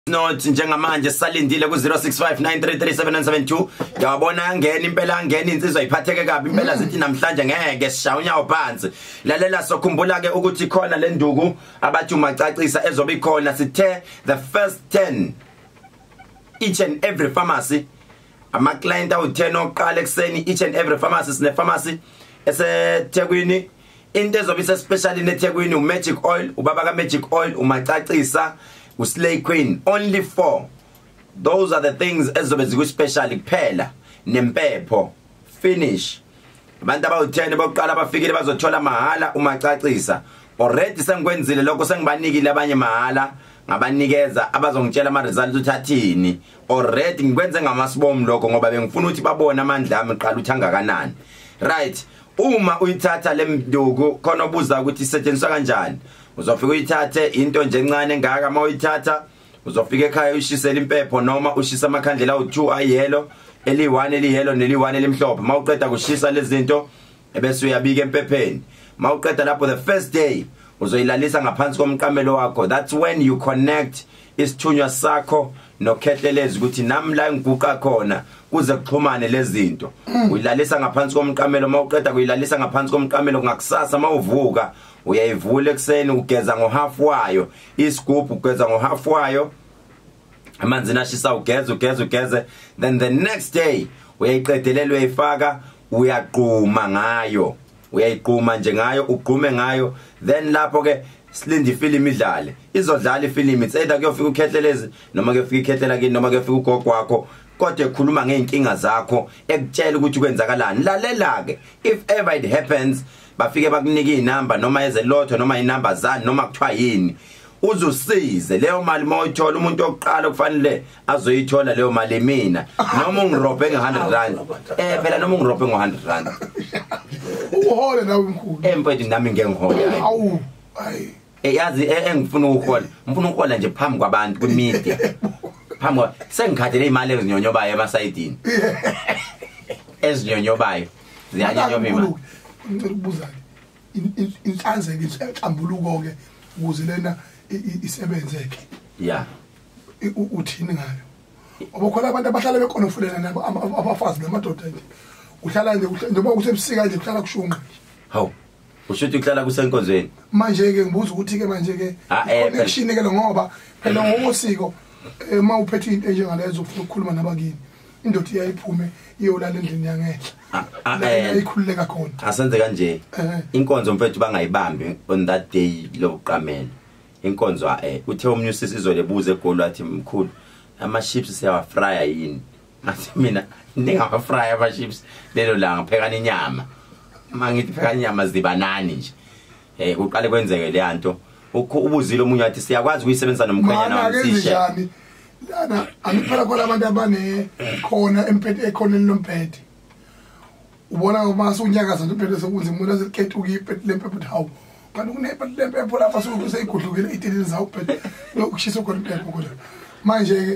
Not njengamanje salindile ku 0659337972 yabona ngena impela ngena insizwa iphatheke kabi impela zithi namhlanje ngeke sishaya unyawo phansi lalela sokhumbula ke ukuthi khona le nduku abathi umacacisa ezobe ikhona sithe the first 10 each and every pharmacy ama client awu10 oqala ekseni each and every pharmacy sine pharmacy eseThekwini into ezobe ise special neThekwini uMagic Oil ubaba ka Magic Oil umacacisa Slay Queen, only 4. Those are the things ezobe ziku special kuphela nempepho finish. Abantu abawu10 bokuqala bafikile bazothola mahala umacacisa. Already sengikwenzile lokho sengibanikile abanye mahala ngabanikeza abazongitshela ama results uthathini. Already ngikwenze ngamasibomu lokho ngoba bengifuna ukuthi babone amandla ami qala uthanga kanani. Right. Uma uyithatha lemduku khona obuza ukuthi isetshenziswa kanjani. Uzofika uyithathe into nje encane ngaka mawuyithatha uzofika ekhaya uyishisela impepho noma ushisa amakhandlela awu2 ayellow eli1 eliyellow neli1 elimhlophe mawuqeda kushisa lezi zinto ebese uyabika empepheni mawuqeda lapho the first day uzoyilalisa ngaphansi komqamelo wakho. That's when you connect isithunywa sakho nokhethelezi ukuthi namla ngiguqa khona kuze kuxhumane lezi zinto uyilalisa ngaphansi komqamelo mawuqeda kuyilalisa ngaphansi komqamelo ngakusasa mawuvuka uyayivula ekseni ugeza ngo half wayo isigubhu ugeza ngo half wayo amanzi nashisa ugeze then the next day uyayiqedelela uyayifaka uyaqhuma ngayo uyayiqhuma nje ngayo uqhume ngayo then lapho ke silinde ifilimu idlale izodlala ifilimu it's either kuyofika ukhethelezi noma kuyofika ikhethela kini noma kuyofika ugogo wakho kodwa ekhuluma ngeenkinga zakho ekutshela ukuthi kwenzakalani lalela ke if ever it happens bafike bakunika inamba noma ezelotho noma inamba zani noma kuthiwa yini uzosize leyo mali mawuyithola umuntu oqala kufanele azoyithola leyo mali mina noma ungirobhe nge100 phela noma ungirobhe ngo100 uhole nawe mkhulu empedi nami ngengihola awu hayi yazi engifuna ukuhola ngifuna ukuhola nje phambi kwabantu kwimedia phambi sengikhathele imali ezinyonyobayo emasayidini ezinyonyobayo ziyanyonyoma ngicela ukubuza inhlanze ngihlambuluko ke ukuze lena isebenzeke yeah uthini ngayo obokhona abantu abahlala bekonofulena nabo abafazi namadoda nje uhlala nje njengoba kusebusika nje uhlala kushunqa hawu ushuthi uhlala kusenkonzweni manje ke ngibuza ukuthi ke manje ke connection ke ngoba phela ngokosiko uma uphethe into njengalezo ufuna ukukhuluma nabakini indoda iyayiphume iyolala endlini yangenhla ayikhululeka khona asenze kanje inkonzo mfethu bangayibambi on that day lokuqamela inkonzo uthe umnyusisi izolebuza egoli wathi mkhulu ama chips siyawa fryer yini ngathi mina ningawa fryer ama chips lelo langa phekana inyama mangithi phekana inyama zibanani nje uqale kwenzeke le nto ubuzile omunye wathi siyakwazi ukuyisebenzisa nomkhwenyana wamsisha lana angiphela khona abantu abane khona emphethe ekhoneni lomphethe ubona uma usunyakaza lomphethe sokunzima umuntu asekhetha ukuyiphethe lemphethe hawu kanti kunephethe lemphethe lapha sokugudlukile itilini zawo phethe lokushisa khona imphethe khona manje ke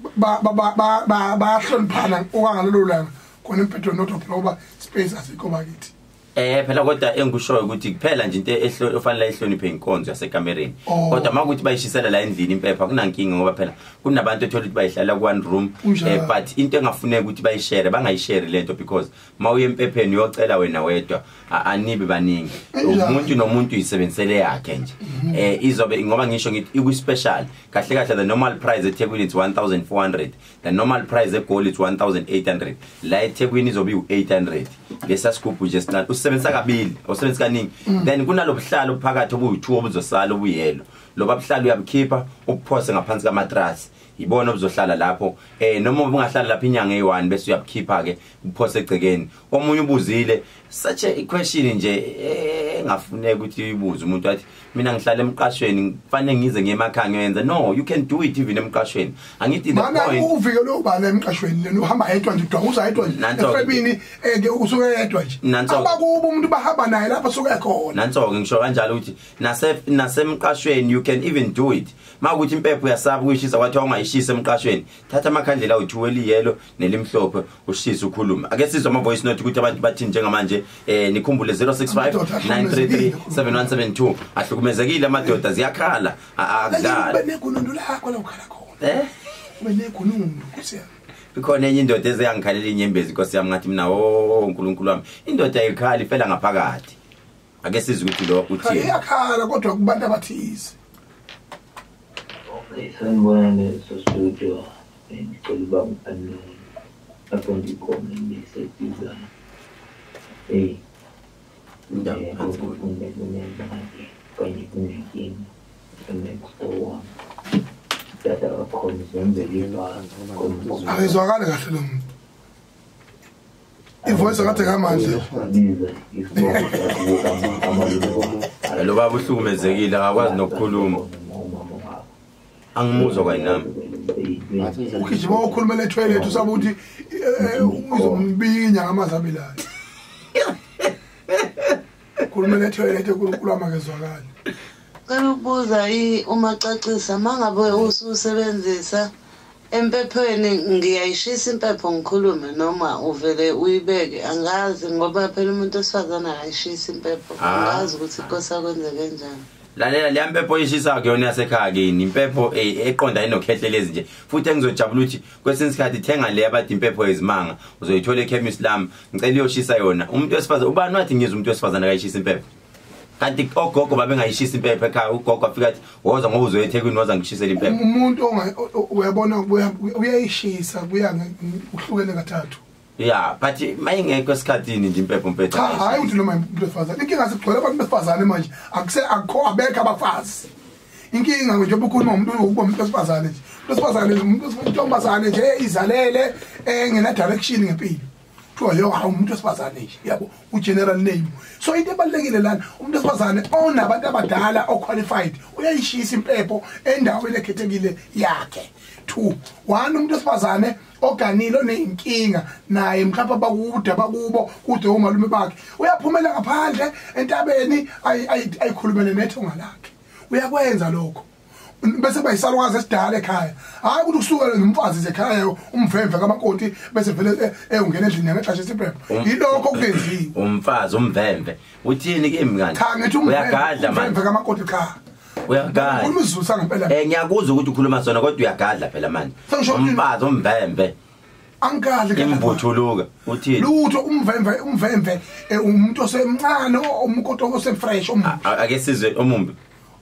bahloniphana okangalelo langa khona imphethe notho ngoba space asikho bakithi phela kodwa engikushoyo ukuthi kuphela nje into ofanele ihloniphe inkonzo yasekamereni kodwa makuthi bayishisela la endlini impepha kunankinga ngoba phela kunabantu ethola ukuthi bayihlala ku one room but into engafuneka ukuthi bayishare bangayishare lento because mawuye empepheni uyocela wena wedwa anibe baningi umuntu nomuntu uyisebenzele yakhe nje izobe ngoba ngisho ngithi iku special kahle kahle the normal price eThekwini it's 1400 the normal price eGoli it's 1800 la eThekwini izobe u800 lesa scoop nje sincane usebenzisa kabili usebenzisa kaningi then kunalobuhlalo phakathi obuyi2 obuzosala obuyelo loba buhlalo uyabukhipha ubuphose ngaphansi kamatras ibona obuzohlala lapho noma ubungahlala lapha inyanga eyi1 bese uyabukhipha ke ubuphose egcekeni omunye ubuzile such a question nje engafuneka ukuthi uyibuze umuntu wathi mina ngihlala emqashweni kufanele ngize ngemakhaya ngiyenza no you can do it even emqashweni angithi the point mana uvike lo bala emqashweni lena uhamba yedwa nje udwa uzayedwa nje efebini ke usuke yedwa nje abakuba umuntu bahamba naye lapha suke khona nanso ngisho kanjalo ukuthi nasemqashweni you can even do it makuthi impepho uyasaba ukuyishisa kwathi ungayishisa emqashweni thatha amakhandlela awu2 eliyelo nelimhlophe ushisa ukhuluma ake sizwe ama voice note ukuthi abantu bathini njengamanje nikhumbule 0659337172 ahlukumezekile amadoda ziyakhala akudala bekunondo lakho la ukhala khona Wena ekhulumo kusiya. Bikhona enye indoda eziyangikhalela inyembezi Nkosi yami ngathi mina uNkulunkulu wami indoda ayikhali phela ngaphakathi. Ake sizwe ukuthi lo uthini. Iyakhala kodwa kubantu abathize. Okay, sanibona leso studio. Ngicela uba ngiphanele. Lapho ngikhona ngisetiza. Ayizwakala kahle lo muntu. Ivoice akade kamanje. Lo baba uhlukumezekile akakwazi nokukhuluma. Angimuzwa kwayinami. Ukijima ukhuluma le toilet usaba ukuthi uzombinya ngamazabelayo. Ukhuluma le toilet uNkulunkulu amakezwakala. Ukubuza umacacisa mangabe ususebenzisa empephweni ngiyayishisa impepho ngikhulume noma uvele uyibeke angazi ngoba phela umuntu osifazana ayishisa impepho angazi ukuthi inkosi kwenze kanjani. Lalela le impepho ishisa kuyona yasekhaya kini impepho eqonda inokhehlelezi nje futhi engizojabula ukuthi kwesinye isikhathi thenga le abathi impepho ezimanga uzoyithola eChemist Lam ngicela iyoshisa yona umuntu wesifazana ubani wathi ngizwe umuntu wesifazana akayishisa impepho kanti ogogo babengayishisa impepho ekhaya ugogo afika athi woza ngoba uzoyethekwini waza ngishisela impepho umuntu uyabona uyayishisa kuya uhlukene kathathu. Yeah, but mayingekho esikhathini nje impepho mpethu. Hayi uthi noma umuntu wesifazana inkinga sigcwele abantu besifazane manje akukho abekho abafazi. Inkinga nje ubukhuluma umuntu umuntu wesifazane nje. Wesifazane umuntu wesifazane nje izalele engena direction ngempilo. Kuthiwa yo umuntu wesifazane nje yabo ugeneral name. So into ebalekile lana umuntu wesifazane onabantu abadala qualified uyayishisa impepho endaweni ekhethekile yakhe. 2 umuntu wesifazane oganilo nenkinga naye mhlawumbe bakude bakubo kude umalume bakhe uyaphumela ngaphandle entabeni ayikhulumele nethonga lakhe uyakwenza lokho bese bayisalukazi esidala ekhaya hayi ukuthi kusukela ngumfazi ekhaya umvemve kamakoti bese vele ungena endlini ngexesha isipepho yilokho kukenziwe umfazi umvemve uthini ke mngani cha ngithi uyagadla manje umvemve kamakoti cha uyagadla umzuza ngempela ngiyakuzwa ukuthi ukhuluma sona kodwa uyagadla phela manje umfazi umvemve angadli imbuthuluka uthini lutho umvemve umuntu osemncane umkoto osefresh ake sizwe omumbi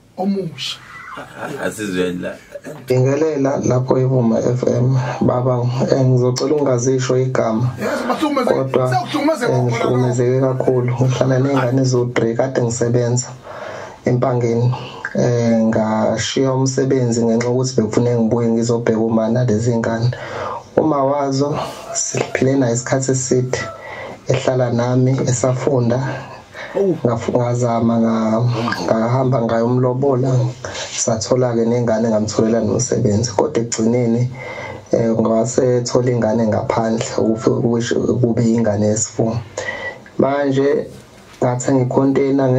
omusha asizwe la Ngingelela lapho eVuma FM baba ngizocela ungazisho igama kodwa ngihlukumezeke kakhulu ngihlala nengane ezo3 kade ngisebenza empangeni ngashiya umsebenzi ngenxa ukuthi bekufuneka ngibuye ngizobheka uma nalezi ingane uma wazo siphile nayo isikhathi eside ehlala nami esafunda ngazama ngahamba ngayo umlobola sathola ke nengane ngamtholela nomsebenzi kodwa egcineni ngasethola ingane ngaphandle kube ingane yesifundo manje ngathenga icontainer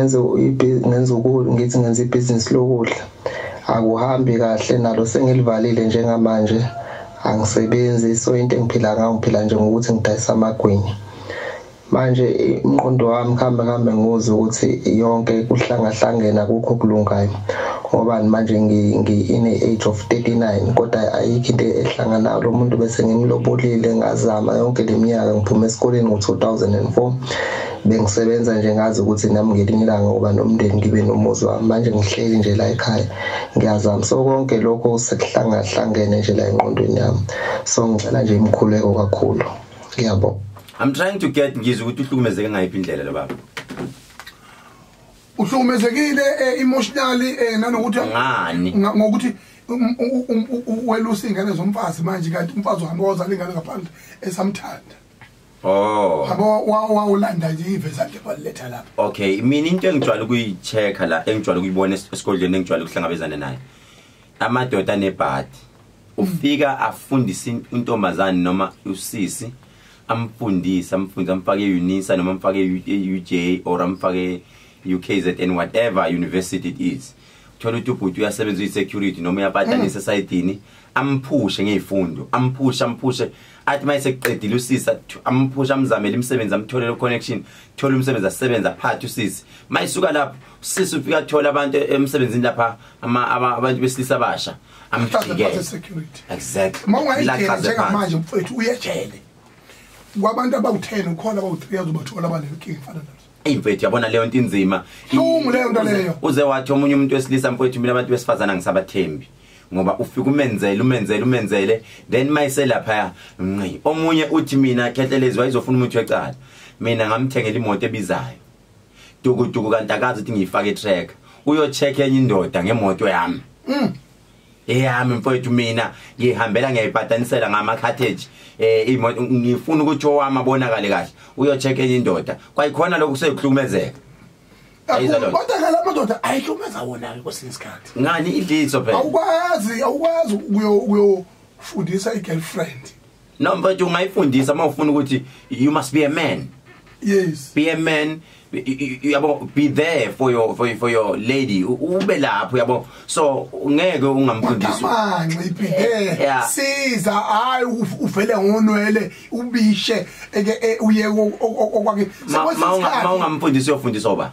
ngenze ibusiness lokudla akuhambi kahle nalo sengilivalile njengamanje angisebenzi so into engiphila ngayo ngiphila nje ngokuthi ngidayisa amagwinya manje imqondo wami kambe ngizwe ukuthi yonke kuhlangahlangena kukho kulungayo ngoba manje ngine age of 39 kodwa ayikho into ehlangana lo muntu bese ngimlobolile ngazama yonke leminyaka ngiphuma esikoleni ngo2004 bengisebenza nje ngazi ukuthi nami ngelinye ilanga ngoba nomndeni ngibe nomuzi wami manje ngihleli nje la ekhaya ngiyazama so konke lokho sekuhlangahlangene nje la enqondweni yami so ngicela nje imkhuleko kakhulu ngiyabonga. I'm trying to get ngizwe ukuthi uhlukumezeke ngayiphi indlela lo baba uhlukumezekile emotionally nanokuthi ngani ngokuthi welusa ingane zomfazi manje kanti umfazi wami ozala ingane ngaphandle esamthanda abo wawulanda nje iveza nje baletha lapha okay mina into engijwayele ukuyichecka la engijwayele ukuyibona esikoleni engijwayele ukuhlangabezana naye amadoda nebhadi ufika afundisa intombazane noma usisi amfundisa amfake eUNISA noma amfake eUJ or amfake UKZN whatever university it is uthola ukuthi ubhuti uyasebenza security noma uyaphathanisa esayidini amphushe ngezifundo amphushe athi mayiseqedile usisi amphusha amzamele imisebenzi amtholele connection thola umsebenzi asebenza phatha usisi mayisuka lapho usisi ufika thola abantu emsebenzini lapha abantu besilisa abasha amjikele exactly mawungayijele manje mfethu uyejele kwabantu abawu10 ukhona abawu3 azobathola abanenkinga efana nazo mfethu yabona leyo nto inzima leyo nto leyo uze wathi omunye umuntu wesilisa mfethu mina abantu besifazana ngisabathembi ngoba ufika umenzele then mayiselapha nqi omunye uthi mina Khehlelezi wayizofuna umuntu wecala mina ngamthengela imoto ebizayo duku kanti akazi ukuthi ngiyifake track uyo check enye indoda ngemoto yami eyami mfowethu mina ngihambela ngiyayibhatanisela ngama cottage imoto ngifuna ukuthi owami abonakale kahle uyo check enye indoda kwayikhona lokho kusekuhlukumezeka kodwa ngala madoda ayihlumeza wona kwesinye isikhathi ngani idliso phela awukwazi ukuyofundisa igirlfriend no mfowethu ungayifundisa mawufuna ukuthi you must be a man yes be a man yabo be there for your lady ube lapho yabo so ngeke ungamfundisi manqiphe siza hayi uvele ngonwele ubishe uye okwake ma ungamfundisi uyofundisa oba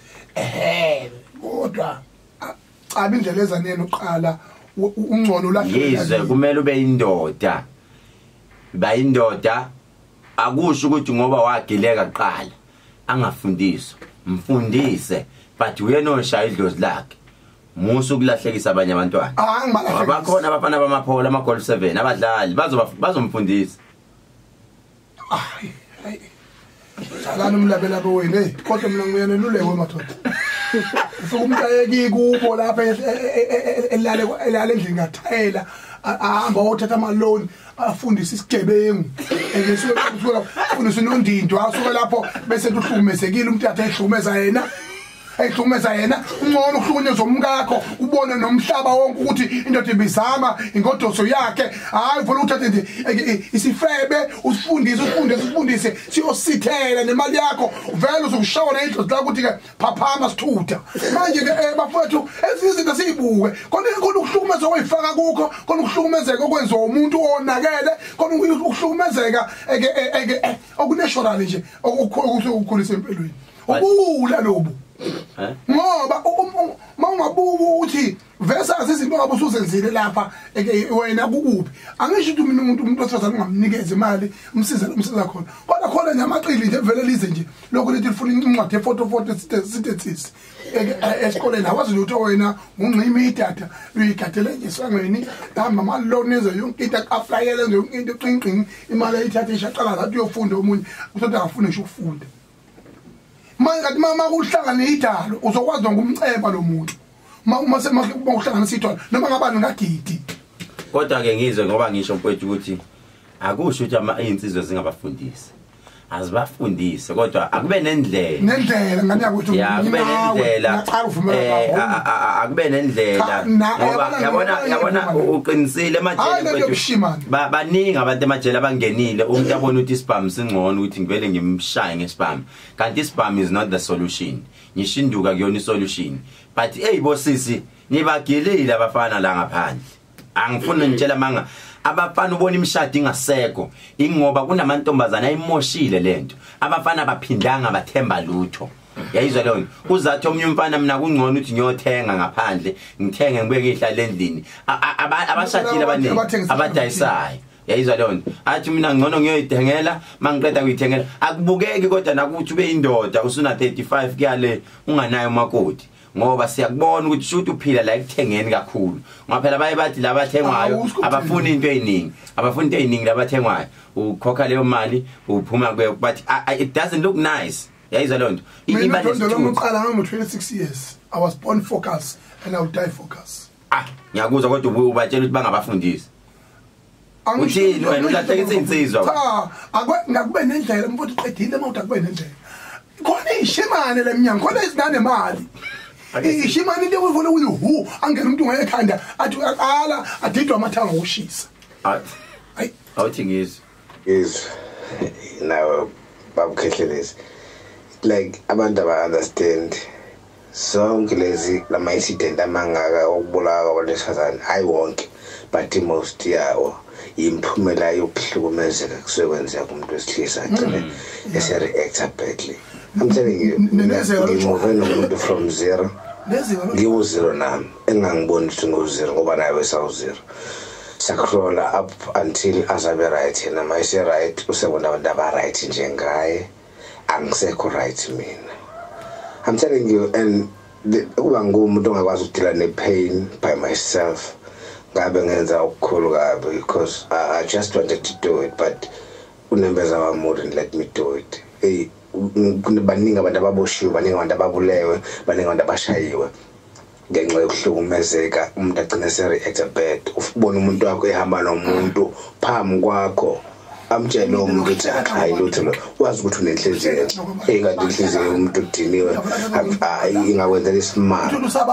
kodwa cha indlela ezaneni uqala ungcono lahle yizwe kumele ube indoda bayindoda akusho ukuthi ngoba wagileka kuqala angafundiswa mfundise but uyena oshaya idlozi lakhe musu ukulahlekisa abanye abantwana abakhona abafana bamaphola ama goal 7 abadlali bazomfundisa Salana umlabela bowena kodwa mina ngiyena luleko madoda ufika umntayeki kubo lapha elale endlini ngathayela ahamba othatha amaloni afundisa isigebengu ngesuku ufundisa unondindo asuke lapho bese uhlukumezekile umuntu athi ehlukumeza yena ungcono ukuhlukunyezwa umkakho ubone nomhlaba wonke ukuthi indoda ibizama ingodoso yakhe hayi ufuna uthathe nje isifebe usifundise siyosithela nemali yakho vele uzokushawona indlozi la ukuthi ke phaphama sithutha manje ke bafowethu ezizinto siyibuke khona ukuhlukumezwa oyifaka kukho khona ukuhlukumezeka okwenziwa umuntu onakele khona ukuhlukumezeka okunatural nje okukhulisa empilweni ubula lobo ngoba mawungabuka ukuthi versus izinto ngabe usuzenzile lapha wena kukuphi angisho ukuthi mina umuntu osazana ungamnikeza imali umsiza khona kodwa khona nyamaqili nje vele lize nje lokho lethi lifuna incwadi ye-photo synthesis esikoleni awazi lutho wena ungqimi idatha uyigadele nje esangweni hamba amaloneze yonke into aflayele nje yonke into qinqingi imali ayithatha ishaqala ngathi uyofunda omunye usothi akafune nje ukufunda manje kanti mama kuhlangana idalo uzokwazi ngokumceba lo muntu uma semakuhlanganisa idalo noma ngabani ngagidi kodwa ke ngizwe ngoba ngisho mfowethu ukuthi akusho ukuthi izinsizwe zingabafundisi azibafundise kodwa akube nendlela ngani yakuthi akube nendlela akube nendlela ngoba yabona uqinisile emajele mfowethu baningi abantu emajele abangenile umuntu abona ukuthi ispam singcono ukuthi ngivele ngimshaye ngespam kanti ispam is not the solution ngishinduka kuyona isolution but bosisi nibagilile abafana la ngaphandle angifuni ngitshela manga abafana ubona imishado ingaseko ingoba kunamantombazana ayimoshile lento abafana baphindanga bathemba lutho yayizwa leyo uzathi omnye umfana mina kungcono ukuthi ngiyothenga ngaphandle ngithenge ngibeke ihlala endlini abashadile abaningi abadayisayo yayizwa leyo athi mina ngcono ngiyoyithengela mangiqeda kuyithengela akubukeki kodwa nakuthi ube indoda usuna 35 kuyale unganayo makoti ngoba siyakubona ukuthi shoot uphila la ekuthengeni kakhulu ngaphela baye bathi labathengwayo abafuna into eziningi labathengwayo ukhokha leyo mali uphuma kuye but it doesn't look nice yayizwa lonto iba lesithuko uqala ngam 26 years I was born focus and I will die focus ngiyakuzwa kodwa ubatshela ukuthi bangabafundisi uthini wena ulahlekisa insizwa ngakube nendlela mfowethu uqedile mawuthi akube nendlela khona ishimane lemnyango khona izinane mali ishimane into uvule uyu angena umuntu ngayekhanda athi aqala adidwa amathanga ngokushisa hayi awuthi ngizwe now Babu Khehlelezi like abantu aba understand sonke lezi lama incident amangaka okubulaka kwabesifazane hayi wonke but most yawo imphumela yokuhlukumezeka kusekwenzeka kumuntu wesilisa agcine ese-reacta badly. I'm telling you, ngimuve nomuntu from zero ngiwu-zero nami engangiboni ukuthi ngiwu-zero ngoba naye wesawu-zero sakrola up until azabe right yena mayise right usebona abantu aba-right njengaye angisekho right mina. I'm telling you, and ukuba ngumuntu ongakwazi ukudila ne-pain by myself ngabe ngenza okukhulu kabi because I just wanted to do it, but unembeza wami wouldn't let me do it. Baningi abantu ababoshiwe, baningi abantu ababulewe, baningi abantu abashayiwe ngenxa yokuhlukumezeka umuntu agcina ese-reacta bad. Ubona umuntu wakho ehamba nomuntu phambi kwakho amtshela lo muntu ukuthi hayi lutho lo wazi ukuthi unenhliziyo engathi inhliziyo yomuntu udiniwe ingakwenza lesimanga.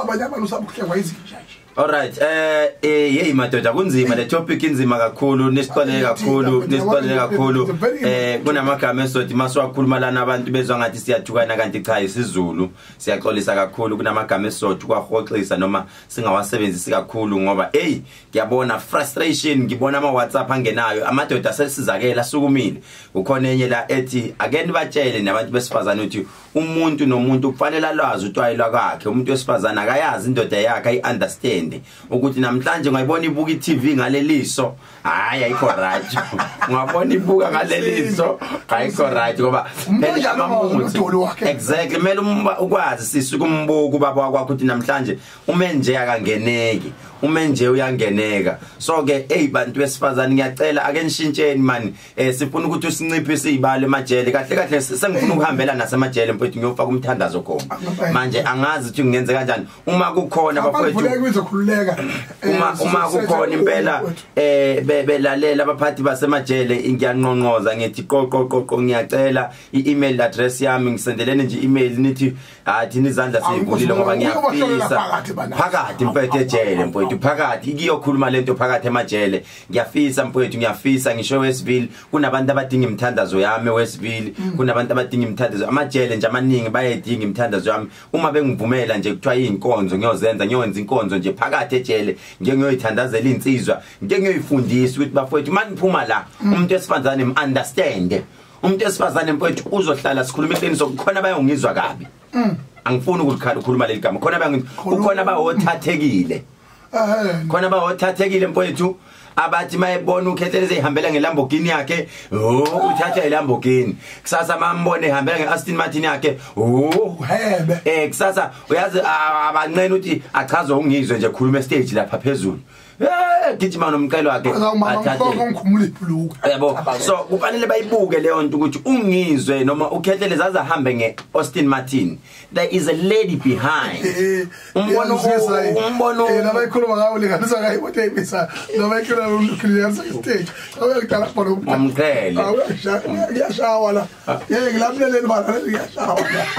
Alright, hey madoda kunzima le topic inzima kakhulu nisixolele kakhulu kunamagama esothi maswakhuluma lana abantu bezwa ngathi siyathukana kanti cha isiZulu siyaxolisa kakhulu kunamagama esothi kwahoxisa noma singawasebenzisi kakhulu ngoba ngiyabona frustration ngibona ama WhatsApp angenayo amadoda sesizakela sukumile ukhona enye la ethi again batshele nabantu besifazana ukuthi umuntu nomuntu kufanele alwazi utwayilwa kwakhe umuntu wesifazana akayazi indoda yakhe ayi-understand ukuthi namhlanje ngayibona ibuka iTV ngaleliso hayi ayikho right ngabona ibuka ngaleliso ayikho right ngoba phela amamuthi exactly mele ukwazi sisuka umbuka ubaba wakho ukuthi namhlanje umenje akangeneki umenje uyangeneka so ke bantu besifazana ngiyacela ake nishintsheni man sifuna ukuthi usinciphise izibalo emajele kahle sengifuna ukuhambela nasemajele mfowethu ngiyofaka umthandazo khona manje angazi ukuthi ngiyenze kanjani uma kukhona bafowethu uma kukhona impela belalela abaphathi basemajele ngiyanqonqoza ngithi qoqo ngiyacela i-email address yami ngisendelene nje email nithi thina izandla sivulile ngoba ngiyafisa phakathi mfethu ejele mfowethu phakathi ikiyokhuluma lento phakathi emajele ngiyafisa mfowethu ngiyafisa ngisho Westville kunabantu abadinga imthandazo yami Westville kunabantu abadinga imthandazo amajele nje amaningi bayedinga imthandazo yami uma bengivumela nje kuthiwa inkonzo ngiyozenza ngiyowenza inkonzo nje phakathi ejele ngiyoyithandazela insizwa ngiyoyifundisa ukuthi bafowethu maniphuma la umuntu wesifazane understand umuntu wesifazane mfowethu uzohlala sikhuluma iqiniso kukhona bayongizwa kabi angifuni ukukhuluma leli gama kukhona bayothathekile khona bayothathekile mfowethu abathi mayebona ukhetheleze ihambela ngeLamborghini yakhe uthatha iLamborghini kusasa mambone ihambela ngeAston Martin yakhe hebe kusasa uyazi abancane ukuthi achazwe ungizwe nje khuluma stage lapha phezulu gijima nomcelo wakhe yabo so kufanele bayibuke leyo nto ukuthi ungizwe noma ukhetheleze azahambe ngeAston Martin there is a lady behind umbono labayikhuluma ngawo linganisa ngayo imoto eyimisa labayikhuluma ngokukhiyaza stage awuyakutala khona umqhele ngiyashawa la yeke ngilaphelele bana ngiyashawa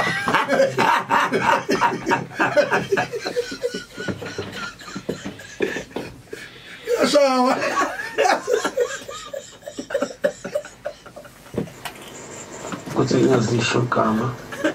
Kuthi ngazisho igama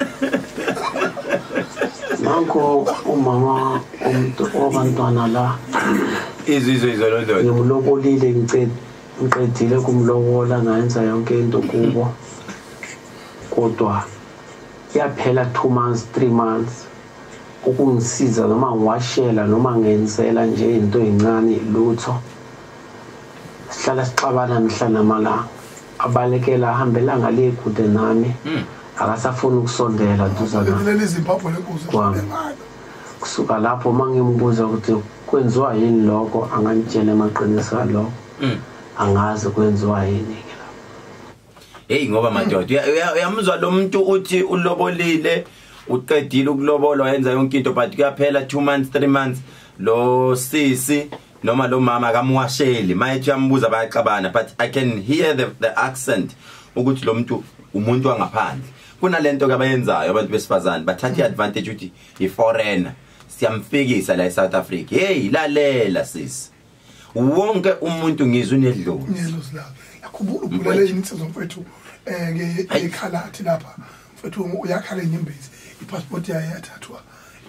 nanko umama umuntu obantwana la izolo ngimlobolile ngiqedile kumlobola ngayenza yonke into kubo kodwa yaphela 2 months 3 months ukungisiza noma ngiwashela noma ngenzela nje into ezincane lutho sihlala sixabana mhla namalanga abalekela ahambela ngale kude nami akasafuna ukusondela duzana leZimbabwe lenkuzi kusuka lapho mangimbuza ukuthi kwenziwa yini lokho angangitshela emaqiniso lokho angazi kwenziwa yini ngoba madoda uyamuzwa lo muntu uthi ulobolile uqedile ukulobola wenza yonke into but kuyaphela 2 months 3 months lo sisi noma lo mama kamwasheli mayethi yambuza bayaxabana but I can hear the accent ukuthi lo muntu umuntu wangaphandle kunalento kabayenzayo abantu besifazane bathatha advantage ukuthi iforeigner siyamfikisa la eSouth Africa lalela sisi wonke umuntu ngizwe nedlulu la yakhumbula ubulele insizwa mfethu ngekhalathi lapha mfethu uyakhala inyembezi ipassport yayo yathathwa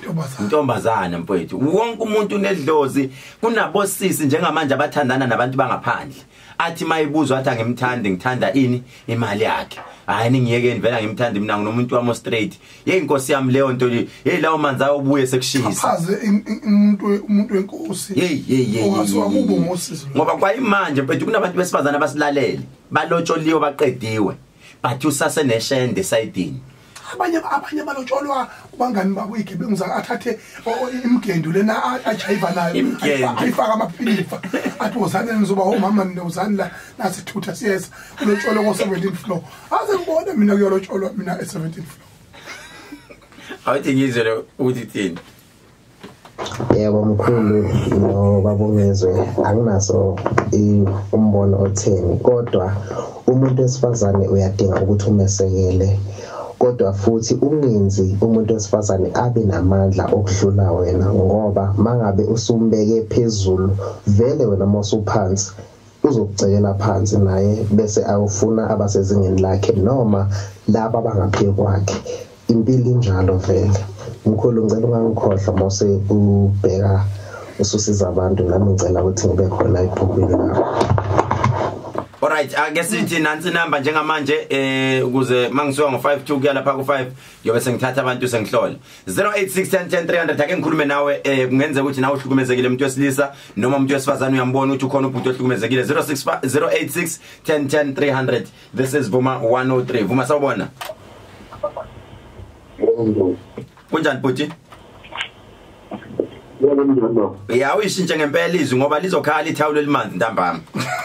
intombazana mfowethu wonke umuntu unedlozi kunabosisi njengamanje abathandana nabantu bangaphandle athi mayibuzwa athi angimthandi ngithanda ini imali yakhe hayi ningiyeke vela ngimthandi mina nginomuntu wamo straight inkosi yami leyo nto hey lawo manzi ayobuye sekushisa chaze umuntu wenkosi ongasuka kubo ngosisi ngoba kwayimanje mfowethu kunabantu besifazana abasilalele balotsholiwe baqediwe bathi usase neshende sayidini abanye balotsholwa kubangani babo igebengu za athathe imgendo lena ajayiva nayo ayifaka amaphilifa athi uzane nizoba umama nozani la nasithutha siyeza ulotsholwa ko17 floor aze ngibone mina kuyolotsholwa mina e17 floor awuthi ngizwe ukuthi thini yebo mkhulu no babongezwe anginaso umbono otheni kodwa umuntu wesifazane uyadinga ukuthi umesekele kodwa futhi ungenzi umuntu wesifazane abe namandla okudlula wena ngoba mangabe usumbeke phezulu vele wena mosuphansi uzokucekela phansi naye bese awufuna abasezingeni lakhe noma laba abangaphe kwakhe impilo injalo vele mkhulu ngicela ungangikhohlwa mase ubheka ususiza abantu nami ngicela ukuthi ngibe khona ibhukwini lakho. Alright, ake sithi nansi number njengamanje ukuze mangisuka ngo52 kuya lapha ku5 yobe sengithatha abantu sengihlola 08610300 ake ngikhulume nawe kungenzeka ukuthi nawe uhlukumezekile umuntu wesilisa noma umuntu wesifazane uyambona ukuthi ukhona umuntu ohlukumezekile 086 this is Vuma 103 Vuma sawubona kunjani bhuti ya uyishintshe ngempela izwi ngoba lizokhala ithawulo elimanzi ntambama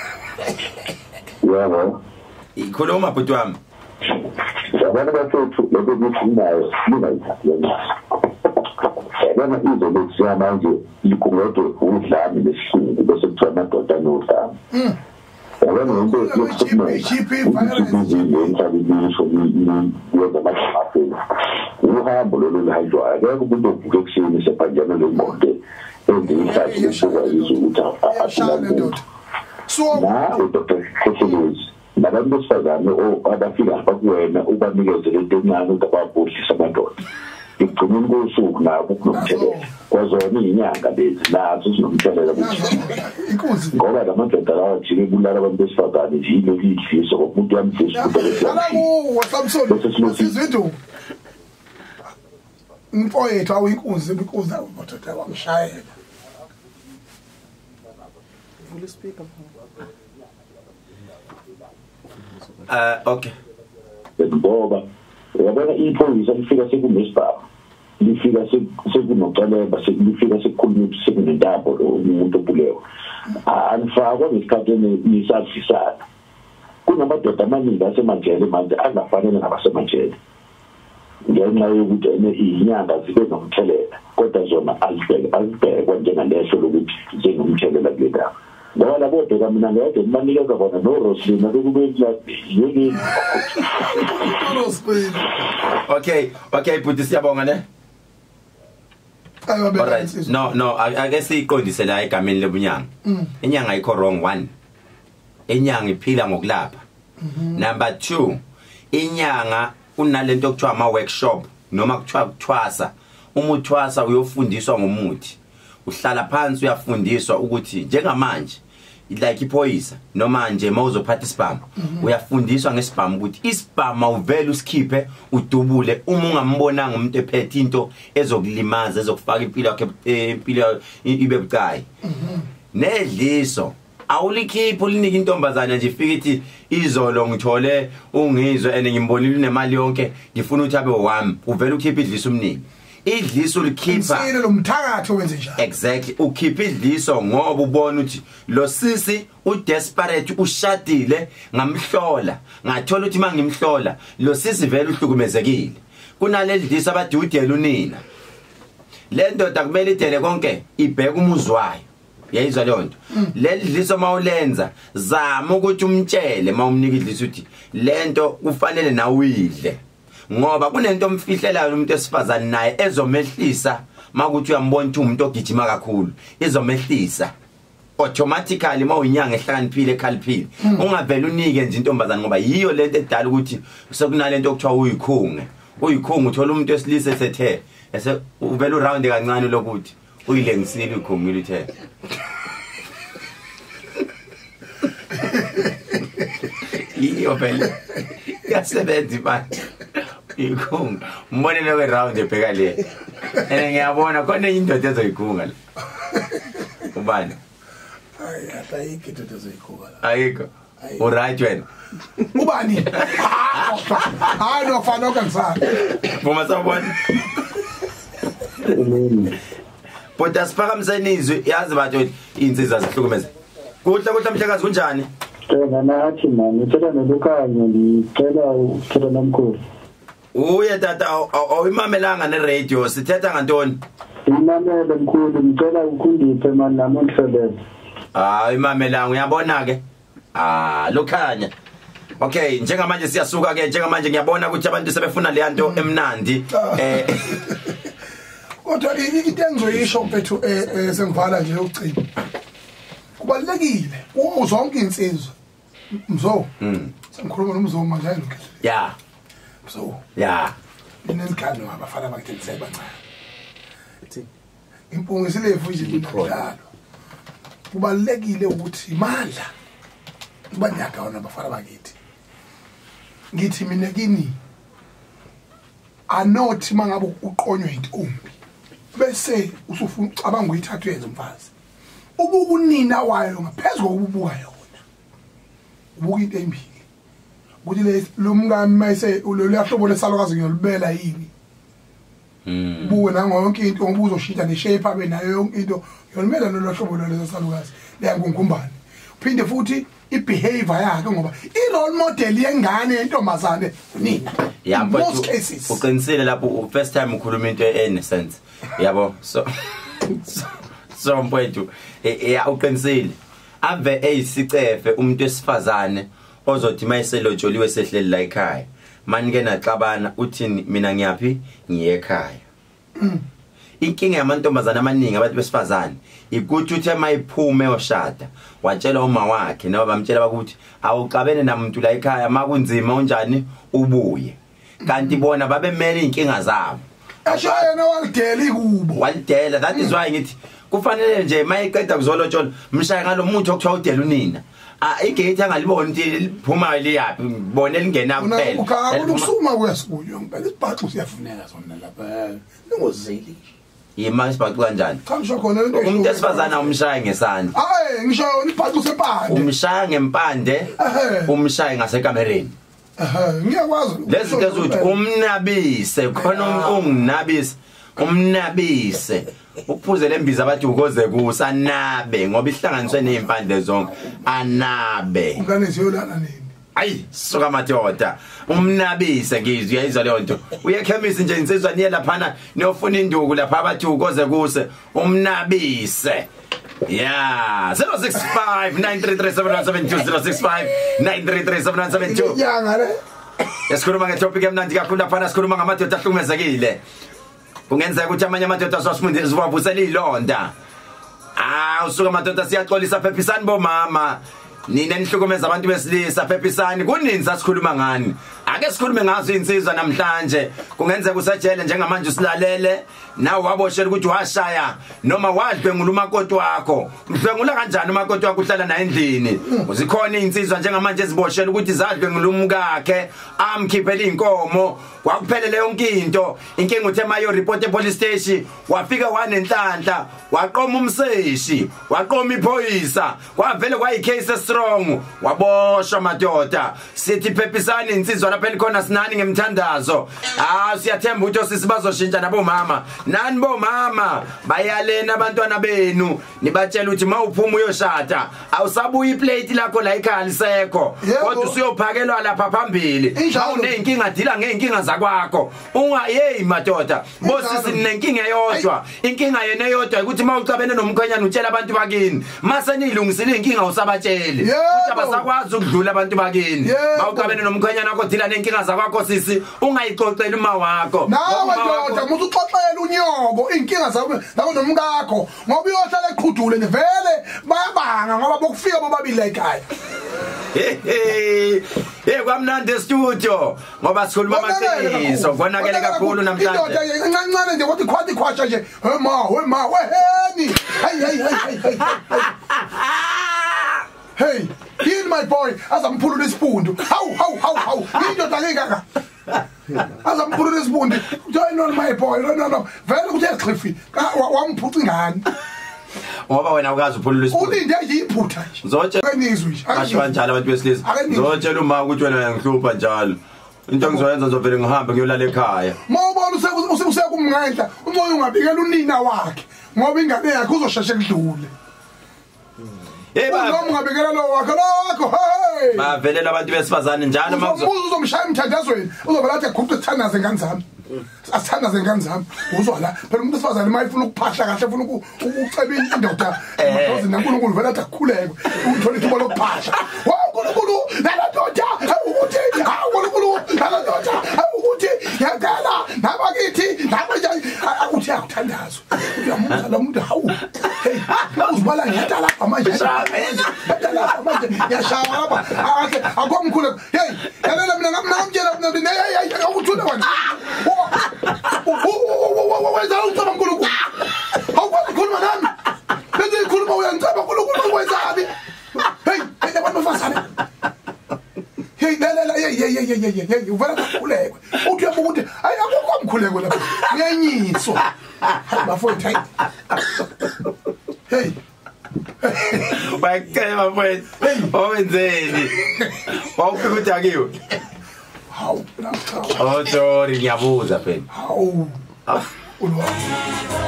yebo ikhuluma bhuti wami abantu bathethu lokho kufundayo singayithathela yabona izokuthi manje ikhongodo udlami lesihluku bese kuthiwa amadoda nodlami yabona into uhambo lolu luhanjwayo akekho umuntu ovuke ekuseni sephanjana lemonto endiyithathe esokwaziso ukuthi na uDr. Khosolozi nabantu besifazane abafika lapha kuwena ubanikeze lento encane ukuthi ababhodlisa amadoda igcinweni kosuku nabo kunomthelela kwazona inyanga lezi nazo zinomthelela inkosi ngoba lamadoda lawa jike kulala abantu besifazane nje yilo lifiso ngomuntu yamfisa ukuthi Samson sizwethu mfowethu awuyinkunzi because awumadoda wamshayela full speaker okay ngoba yabona iphoyisa lifika sekumesibaba lifika sekunoxoleba lifika sekukhuluma sekunentabo umuntu obulewe anifakwa ngesikhathi nisafisana kunamadoda amaningi asemajele manje angafanele nabasemajele ngenxa yokuthi inyanga zibe nomthelela kodwa zona azibhekwa njengalesho lokuthi zinomthelela kule ndawo ngoba labo doka mina ngeke manikeza bona no Roslina bekube yini okay but siyabonga ne alright no ake siqondise la egameni lebunyanga inyanga ayikho wrong 1 inyanga iphila ngokulapha number 2 inyanga kunalento okuthiwa ama workshop noma kuthiwa kuthwasa umuthwasa uyofundiswa ngomuthi uhlala phansi uyafundiswa ukuthi njengamanje like iphoyisa noma nje mawuzophatha isibhamu uyafundiswa ngesibhamu ukuthi isibhamu awuvele usikhiphe udubule uma ungambonanga umuntu ephethe into ezokulimaza ezokufaka impilo yakhe impilo ibe bucayi nedliso awulikhiphi ulinika intombazana nje ifika ithi izolo ngithole ungizwe ene ngimbonile nemali yonke ngifuna ukuthi abe wami uvela ukhipha idliso umnini idliso likhipha sile lo mthakatho wenze njalo exactly ukhipha idliso ngoba ubona ukuthi lo sisi udesperate ushadile ngamhlola ngathola ukuthi mangimhlola lo sisi vele uhlukumezekile kunaleli dliso abadudela unina le ndoda kumele idele konke ibheka umuzi wayo yayizwa leyo nto leli dliso mawulenza zama ukuthi umtshele mawumnika idliso uthi lento kufanele na uyidle ngoba kunento omfihlelayo umuntu esifazane naye ezomehlisa makuthi uyambona ukuthi umuntu ogijima kakhulu izomehlisa automatically mawunyanga ehlakaniphile ekhaliphile ungavela unike nje intombazane ngoba yiyo lento edala ukuthi sekunalento okuthiwa uyikhunge uyikhungu uthola umuntu wesilisa esethe ese uvela uround kancane lokuthi uyilengisile ikhungu lithe iyo phela yasebenza manje ikhungu mbone lo round ebheka le ngiyabona khona indoda ezoyikhunga la ubani hayi atayike indoda ezoyikhunga la ayikho uright wena ubani hayi no fana kansana boma sabona But asiphakamiseni yazi batho insizwa zihlukumeza kuhle mhlekazi kunjani Tena nathi manje ngicela nelukanye ngicela ukuthola nomkhulu Uye tata awuyimamelanga ne-radio sithetha ngantoni Imamele mkhulu ngicela ukundiphe manje nami ngisebenza imamelanga uyabona ke lokhanya Okay njengamanje siyasuka ke njengamanje ngiyabona ukuthi abantu sebefuna le nto emnandi Kodwa into engizoyisho mfethu sengivala nje ucini kubalekile zonke insizwe mzo sengikhuluma nomzo manje ayinhle yeah so yeah ninezikano abafana bakuthengisela bancane impungu isilefu izinto kubalekile ukuthi imandla ubanyaka wona abafana bakithi ngithi mina kini anothi mangabe uqonywe intombi bese usufuna ucabanga uyithathu yenze umfazi ubunina wayo ngaphezulu kokubuka yona ubuka into embili ukuthi lo mngami mayise ulolahlobo lesalokazi ngiyolibela yini buwe nangonke into ngobuzoshintsha neshape abe nayo yonke into yolibela nolohlobo lesalokazi leyangungumbane uphinde futhi ibehavior yakhe ngoba i-role model yengane yentombazane nina most cases uqinisile lapho first time ukhuluma into enesense yabo so mfowethu uqinisile ave eyisicefe umuntu esifazane ozothi mayiselojoliwe sehleli la ekhaya manike naxabana uthini mina ngiyapi ngiye ekhaya inkinga yamantombazana amaningi abantu besifazane ikuthi uthe mayiphume oshada watshela uma wakhe nabo bamtshela bakuthi awuqabene namuntu la ekhaya makunzima unjani ubuye kanti bona babemele inkinga zabo ashayena walidela kubo walidela that is why ngithi kufanele nje mayiqeda kuzolotshola mshaya ngalomuntu okuthiwa udela unina igate angaliboni ukuthi liphuma liyapi bona lingena kuphela ukusuma kwesikuyo ngempela isibhaxu siyafuneka sona lapha ningozeli yima isibhaxu kanjani cha ngisho khona into umuntu esifazana umshaya ngesandla ngisho isibhaxu sepande umshaya ngempande umshaya ngasekamereni ngiyakwazi lezinto ezokuthi umnabise khona unginabise umnabise uphuze lembiza abathi ukoze kusanabe ngoba ihlanganiswe nezimpande zonke anabe ungane ziyolana nini ayi soka madoda umnabise ngizwe yayizwa leyo nto uye chemist nje insizwa niye laphana niyofuna induku lapha abathi ukoze kuse umnabise yeah 0659337172 0659337172 yanga le esikhuluma ngetopic emnandi kakhulu laphana sikhuluma ngamadoda ahlukumezekile kungenzeka ukuthi amanye amadoda asifunde ziwavusela ilonda usuka amadoda siyaxolisa phephisani bomama nina nihlukumeza abantu besilisa phephisani kuninzi asikhuluma ngani ake sikhulume ngazo insizwa namhlanje kungenzeka usajele njengamanje usilalele nawe waboshela ukuthi washaya noma wadlwengula umakoti wakho udlwengula kanjani umakoti wakho uhlala naye endlini uzikhona insizwa njengamanje eziboshela ukuthi zadlwengula umkakhe amkhiphela inkomo wakuphelele yonke into inkinga uthe mayo report epolice station wafika wanenhlanhla waqoma umseshi waqoma iphoyisa kwavele kwayicase strong waboshwa madoda sithi phephisani insizwa lapha elikhona sinani ngemthandazo siyathemba ukuthi osisi bazoshintsha nabo mama nani bomama bayalena abantwana benu nibatshela ukuthi mawuphuma uyoshada awusabuya iplate lakho la ekhaya lisekho kodwa usiyophakelwa lapha phambili awunenkinga dila ngeenkinga zakwakho ungayeyi madoda bosisi nenkinga eyodwa inkinga yena eyodwa ukuthi mawucabene nomkhwenyana utshela abantu bakini mase nilungisile inkinga usabatshele ukuthi abasakwazi ukudlula abantu bakini mawucabene nomkhwenyana wakho dila nenkinga zakwakho sisi ungayixoxeli uma wakho nawe doda muthi uxoxela unyobo inkinga zakho nomkakho ngoba uyohlala eqhudule vele bayabanga ngoba bokufika bobabili la ekhaya kwamnandi studio ngoba sikhuluma amaqiniso konakele kakhulu namhlanje indoda encancane nje wathi khwathi khwasha nje wema weheni hey in my boy azamphulula isipundu hawu indoda ngekaka azamphulula isipundu join on my boy no vele kuthi exhlifi wamphuca ingane ngoba wena ukazi uphulula isipundu ulinde yiphutha nje ngizotshela nizwe kasho kanjalo abantu besilisa ngizotshela uma ukuthi wena uyangihlupha njalo into engizoyenza ngizovela ngihambe ngiyolala ekhaya mawubona usekumnqandla umoya ungabikela unina wakhe ngoba ingane yakhe uzosheshe kudlule noma ungabikela lo wakho hey bavelela abantu besifazane njalo uzomshaya emthandazweni uzovela athi guqe sithandaze ngane zami asithandaze ngane zami uzwa la phela umuntu esifazane mayifuna ukuphahla kahle ufuna ukuceba indoda ngoba naNkulunkulu vela athi akukhuleke uthola ithuba lokuphahla uNkulunkulu naladoda ukuthi uNkulunkulu naladoda ukuthi yakala nabakithi nabanje uthi akuthandazwe uyamuza lo muntu hawu hey uzibala ngiyata lapha manje yashaya lapha akhe akomkhulu hey yalela mina ngamtshela mina hey akuthula wena wenza ucaba uNkulunkulu awukwazi ukukhuluma nami bese ikhuluma uyancaba uNkulunkulu wenzani hey abantu bafasane hey la hey uvela kakhuleke uthi uyabuka ukuthi hayi akukho umkhuleko lapha ngenyiswa bafowethu hayi hey bayicela mfowethu owenzeni wawufika ukuthi akiwe hawu sorry ngiyabuza phela hawu ulwazi